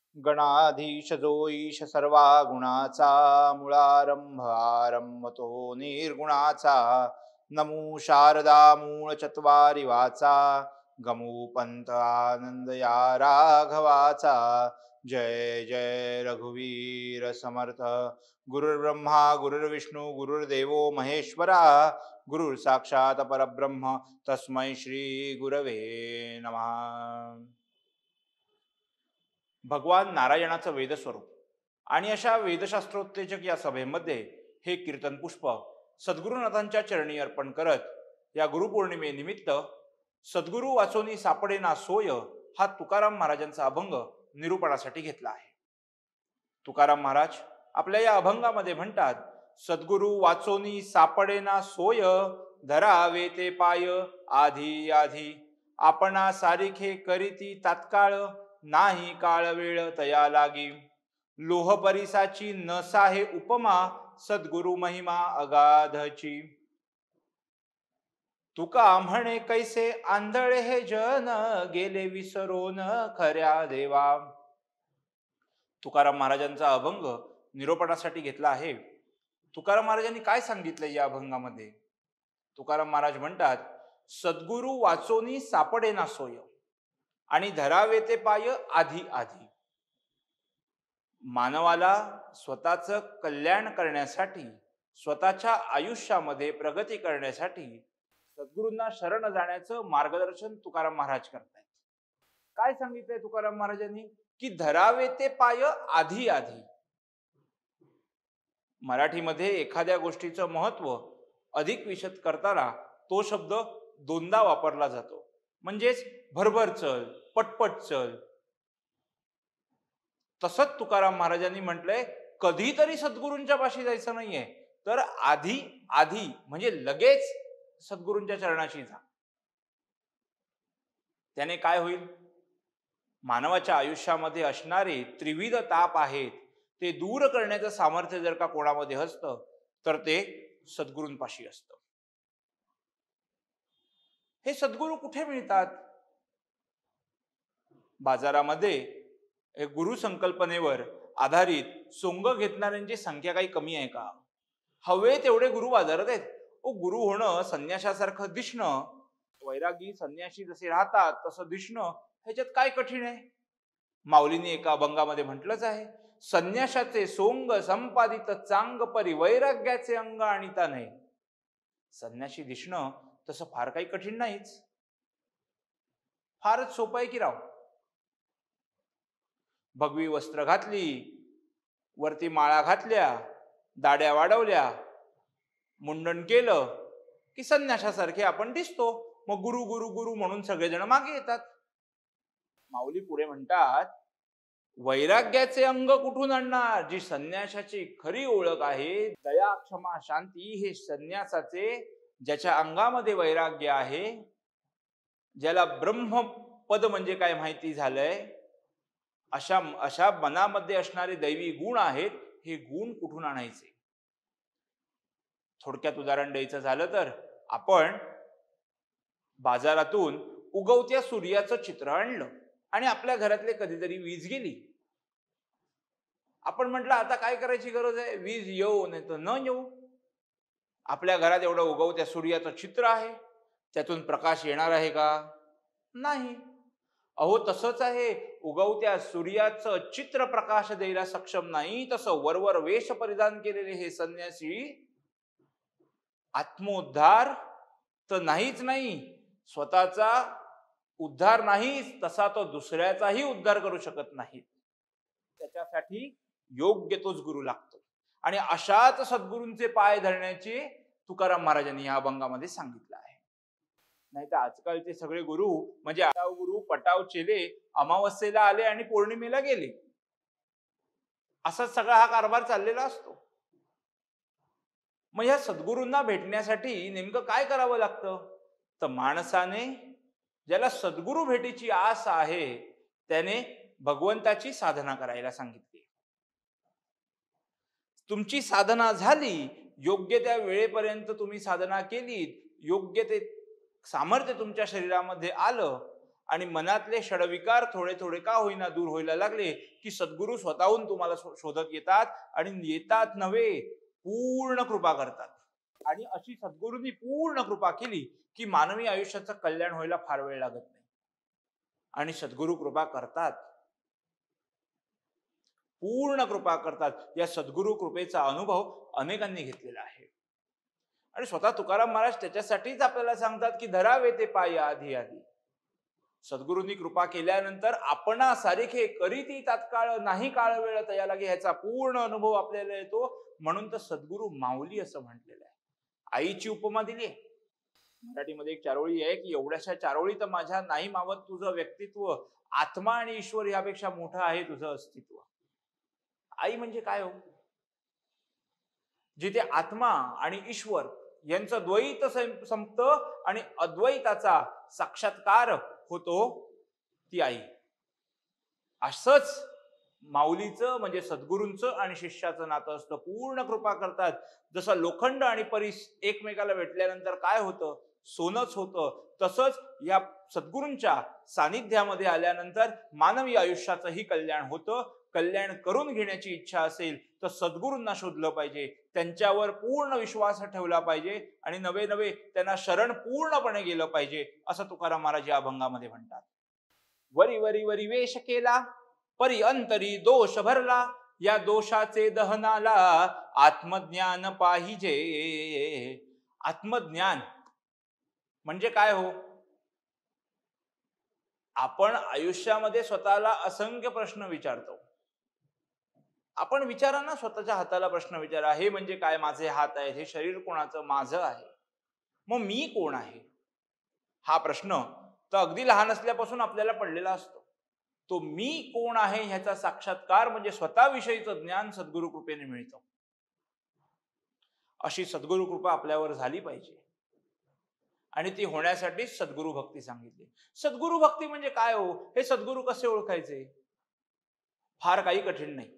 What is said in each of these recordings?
गणाधीश जो ईश सर्वा गुणाचा मुळारंभ आरंभ तो निर्गुणाचा नमो शारदा मूळ चत्वारी वाचा गमू पंत आनंद या राघवाचा जय जय रघुवीर समर्थ गुरुर्ब्रह्मा गुरुर्विष्णू गुरुर्देवो महेश्वरा गुरुर साक्षात परब्रह्म तस्मै श्री गुरवे नमः. भगवान नारायणाचं वेदस्वरूप आणि अशा वेदशास्त्रोत्तेजक या सभेमध्ये हे कीर्तन पुष्प सद्गुरुनाथांच्या चरणी अर्पण करत या गुरुपौर्णिमेनिमित्त सद्गुरु वाचोनी सापडेना सोय हा तुकाराम महाराजांचा अभंग निरूपणासाठी घेतला आहे. तुकाराम महाराज आपल्या या अभंगामध्ये म्हणतात, सद्गुरु वाचोनी सापडेना सोय धरावे ते पाय आधी आधी आपणा सारिखे करीती तात्काळ नाही काळ वेळ तया लागी लोह परिसाची नसाहे उपमा सद्गुरु महिमा अगाधची तुका म्हणे कैसे आंधळे हे जन गेले विसरून खऱ्या देवा. तुकाराम महाराजांचा अभंग निरोपणासाठी घेतला आहे. तुकाराम महाराजांनी काय सांगितलं या अभंगामध्ये? तुकाराम महाराज म्हणतात, सद्गुरु वाचोनी सापडेना सोय आणि धरावे ते पाय आधी आधी. मानवाला स्वतःचं कल्याण करण्यासाठी, स्वतःच्या आयुष्यामध्ये प्रगती करण्यासाठी सद्गुरूंना शरण जाण्याचं मार्गदर्शन तुकाराम महाराज करतायत. काय सांगितलंय तुकाराम महाराजांनी? की धरावे ते पाय आधी आधी. मराठीमध्ये एखाद्या गोष्टीचं महत्व अधिक विशद करताना तो शब्द दोनदा वापरला जातो, म्हणजेच भरभर चल, पटपट चल. तसंच तुकाराम महाराजांनी म्हटलंय, कधीतरी सद्गुरूंच्या पाशी जायचं नाहीये, तर आधी आधी म्हणजे लगेच सद्गुरूंच्या चरणाशी जा. त्याने काय होईल? मानवाच्या आयुष्यामध्ये असणारे त्रिविध ताप आहेत ते दूर करण्याचं सामर्थ्य जर का कोणामध्ये असतं तर ते सद्गुरूंपाशी असतं. हे सद्गुरू कुठे मिळतात? बाजारामध्ये गुरु संकल्पनेवर आधारित सोंग घेतणाऱ्यांची संख्या काही कमी आहे का? हवे तेवढे गुरु बाजारात आहेत. गुरु होणं, संन्याशासारखं दिसणं, वैरागी संन्याशी जसे राहतात तसं दिसणं, ह्याच्यात काय कठीण आहे? माऊलीने एका अभंगामध्ये म्हटलंच आहे, संन्याशाचे सोंग संपादित चांग परी वैराग्याचे अंग आणिता नाही. संन्याशी दिसणं तसं फार काही कठीण नाहीच, फारच सोपं आहे की राव. भगवी वस्त्र घातली, वरती माळा घातल्या, दाड्या वाढवल्या, मुंडन केलं की संन्याशासारखे आपण दिसतो. मग गुरु गुरु गुरु म्हणून सगळेजण मागे येतात. माऊली पुढे म्हणतात, वैराग्याचे अंग कुठून आणणार? जी संन्यासाची खरी ओळख आहे, दया क्षमा शांती हे संन्यासाचे, ज्याच्या अंगामध्ये वैराग्य आहे, ज्याला ब्रह्मपद म्हणजे काय माहिती झालंय, अशा मनामध्ये असणारे दैवी गुण आहेत. हे गुण कुठून आणायचे? थोडक्यात उदाहरण द्यायचं झालं तर, आपण बाजारातून उगवत्या सूर्याचं चित्र आणलं आणि आपल्या घरातले कधीतरी वीज गेली. आपण म्हटलं आता काय करायची गरज आहे? वीज येऊ नाही तर न येऊ. आपल्या घरात एवढं उगवत्या सूर्याचं चित्र आहे, त्यातून प्रकाश येणार आहे का? नाही. अहो तसंच आहे, उगवत्या सूर्याचं चित्र प्रकाश द्यायला सक्षम नाही, तसं वरवर वेश परिधान केलेले हे संन्यासी आत्मोद्धार तर नाहीच नाही, स्वतःचा उद्धार नाहीच, तसा तो दुसऱ्याचाही उद्धार करू शकत नाही. त्याच्यासाठी योग्य तोच गुरु लागतो. आणि अशाच सद्गुरूंचे पाय धरण्याचे तुकाराम महाराजांनी या अभंगामध्ये सांगितलं आहे. नाही तर आजकालचे सगळे गुरु म्हणजे आटाव गुरु पटाव चेले, अमावस्येला आले आणि पौर्णिमेला गेले, असा सगळा हा कारभार चाललेला असतो. मग या सद्गुरूंना भेटण्यासाठी नेमकं काय करावं लागतं? तर माणसाने, ज्याला सद्गुरू भेटीची आस आहे, त्याने भगवंताची साधना करायला सांगितली. तुमची साधना झाली, योग्य त्या वेळेपर्यंत तुम्ही साधना केली, योग्य ते सामर्थ्य तुमच्या शरीरामध्ये आलं आणि मनातले षडविकार थोडे थोडे का होईना दूर व्हायला लागले की सद्गुरू स्वतःहून तुम्हाला शोधत येतात आणि येतात नव्हे, पूर्ण कृपा करतात. आणि अशी सद्गुरूंनी पूर्ण कृपा केली की मानवी आयुष्याचं कल्याण व्हायला फार वेळ लागत नाही. आणि सद्गुरू कृपा करतात, पूर्ण कृपा करतात. या सद्गुरू कृपेचा अनुभव अनेकांनी घेतलेला आहे. आणि स्वतः तुकाराम महाराज त्याच्यासाठीच आपल्याला सांगतात की धरावे ते पाय आधी आधी. सद्गुरूंनी कृपा केल्यानंतर आपणा सारिखे करीती तात्काळ नाही काळ वेळ तया लागे, ह्याचा पूर्ण अनुभव आपल्याला येतो. म्हणून तर सद्गुरू माऊली असं म्हटलेलं आहे. आईची उपमा दिली आहे. मराठीमध्ये एक चारोळी आहे की एवढ्याशा चारोळी तर माझ्या नाही मावत तुझं व्यक्तित्व, आत्मा आणि ईश्वर यापेक्षा मोठं आहे तुझं अस्तित्व. आई म्हणजे काय हो? जिथे आत्मा आणि ईश्वर यांचं द्वैत संपतं आणि अद्वैताचा साक्षात्कार होतो, ती आई. असंच माऊलीचं म्हणजे सद्गुरूंचं आणि शिष्याचं नातं असतं. पूर्ण कृपा करतात. जसं लोखंड आणि परीस एकमेकाला भेटल्यानंतर काय होतं, सोनच होतं, तसंच या सद्गुरूंच्या सानिध्यामध्ये आल्यानंतर मानवी आयुष्याचंही कल्याण होतं. कल्याण करून घेण्याची इच्छा असेल तर सद्गुरूंना शोधलं पाहिजे, त्यांच्यावर पूर्ण विश्वास ठेवला पाहिजे आणि नवे नवे त्यांना शरण पूर्णपणे गेलं पाहिजे, असं तुकाराम महाराज या अभंगामध्ये म्हणतात. वरी वरी वरी वेश केला, परी अंतरी दोष भरला, या दोषाचे दहनाला आत्मज्ञान पाहिजे. आत्मज्ञान म्हणजे काय हो? आपण आयुष्यामध्ये स्वतःला असंख्य प्रश्न विचारतो. आपण विचारा ना, स्वतःच्या हाताला प्रश्न विचारा. हे म्हणजे काय? माझे हात आहेत, हे शरीर कोणाचं? माझं आहे. मग मी कोण आहे? हा प्रश्न तर अगदी लहान असल्यापासून आपल्याला पडलेला असतो. तो मी कोण आहे ह्याचा साक्षात्कार म्हणजे स्वतःविषयीचं ज्ञान सद्गुरु कृपेने मिळतं. अशी सद्गुरु कृपा आपल्यावर झाली पाहिजे आणि ती होण्यासाठीच सद्गुरु भक्ती सांगितली. सद्गुरु भक्ती म्हणजे काय हो? हे सद्गुरु कसे ओळखायचे? फार काही कठीण नाही.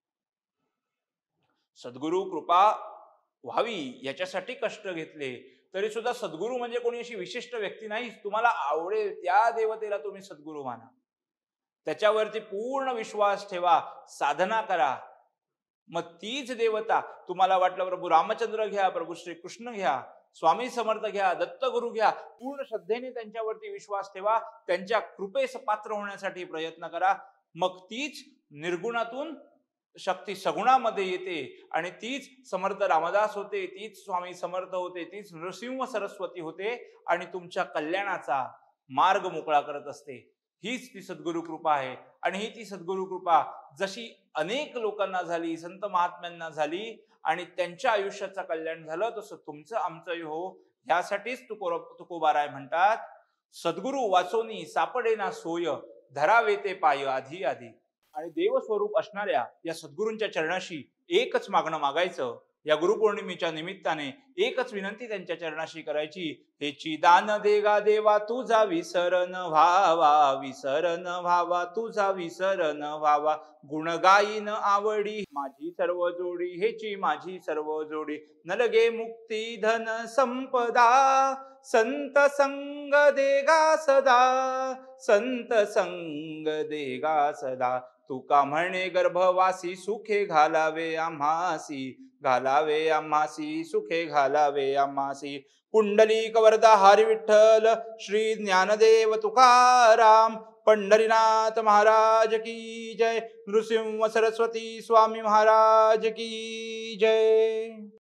सद्गुरु कृपा व्हावी याच्यासाठी कष्ट घेतले तरी सुद्धा सद्गुरु म्हणजे कोणी अशी विशिष्ट व्यक्ती नाही. तुम्हाला आवडेल त्या देवतेला तुम्ही सद्गुरु माना, त्याच्यावरती पूर्ण विश्वास ठेवा, साधना करा. मग तीच देवता, तुम्हाला वाटलं प्रभू रामचंद्र घ्या, प्रभू श्रीकृष्ण घ्या, स्वामी समर्थ घ्या, दत्तगुरु घ्या, पूर्ण श्रद्धेने त्यांच्यावरती विश्वास ठेवा, त्यांच्या कृपेस पात्र होण्यासाठी प्रयत्न करा. मग तीच निर्गुणातून शक्ती सगुणामध्ये येते आणि तीच समर्थ रामदास होते, तीच स्वामी समर्थ होते, तीच नृसिंह सरस्वती होते आणि तुमच्या कल्याणाचा मार्ग मोकळा करत असते. हीच ती सद्गुरु कृपा आहे. आणि ही ती सद्गुरु कृपा जशी अनेक लोकांना झाली, संत महात्म्यांना झाली आणि त्यांच्या आयुष्याचं कल्याण झालं, तसं तुमचं आमचंही हो. ह्यासाठीच तुकोबाराय म्हणतात, सद्गुरु वाचोनी सापडे ना सोय, धरावे ते पाय आधी आधी. आणि देवस्वरूप असणाऱ्या या सद्गुरूंच्या चरणाशी एकच मागणं मागायचं. या गुरुपौर्णिमेच्या निमित्ताने एकच विनंती त्यांच्या चरणाशी करायची, हेची दान देगा देवा तुझा विसरण व्हावा, विसरण व्हावा तुझा विसरण व्हावा, गुण गाईन आवडी माझी सर्व जोडी, हेची माझी सर्व जोडी, नलगे मुक्ती धन संपदा, संत संग देगा सदा, संत संग देगा सदा, तुका म्हणे गर्भवासी सुखे घालावे आम्हासी, घालावे आम्हासी, सुखे घालावे आम्हासी. पुंडलिक वरदा हरी विठ्ठल श्री ज्ञानदेव तुकाराम, पंढरीनाथ महाराज की जय, नृसिंह सरस्वती स्वामी महाराज की जय.